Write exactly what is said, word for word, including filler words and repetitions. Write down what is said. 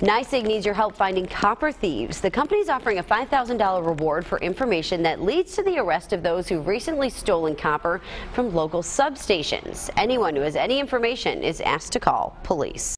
NYSEG needs your help finding copper thieves. The company is offering a five thousand dollar reward for information that leads to the arrest of those who've recently stolen copper from local substations. Anyone who has any information is asked to call police.